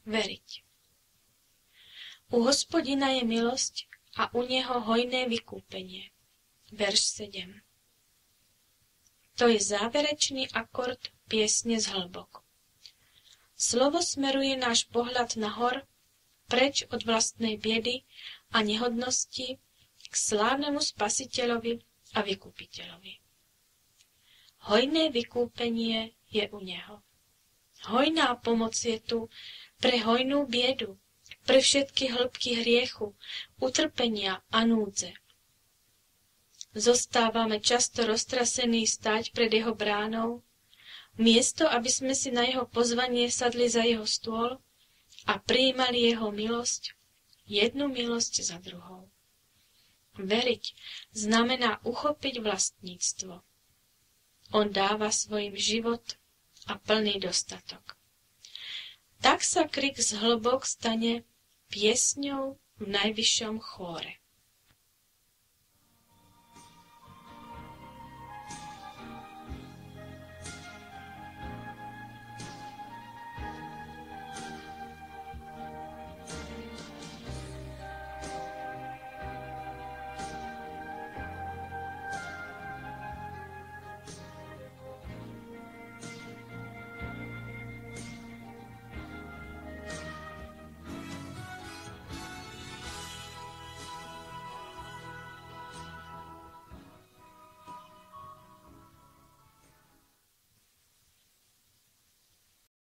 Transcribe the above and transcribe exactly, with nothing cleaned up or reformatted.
veriť. U Hospodina je milosť a u neho hojné vykúpenie. Verš sedem. To je záverečný akord piesne z hlbok. Slovo smeruje náš pohľad nahor, preč od vlastnej biedy a nehodnosti k slávnemu Spasiteľovi a Vykupiteľovi. Hojné vykúpenie je u neho. Hojná pomoc je tu pre hojnú biedu, pre všetky hĺbky hriechu, utrpenia a núdze. Zostávame často roztrasení stáť pred jeho bránou, miesto, aby sme si na jeho pozvanie sadli za jeho stôl a prijímali jeho milosť, jednu milosť za druhou. Veriť znamená uchopiť vlastníctvo. On dáva svojim život a plný dostatok. Tak sa krik z hlbok stane piesňou v najvyššom chóre.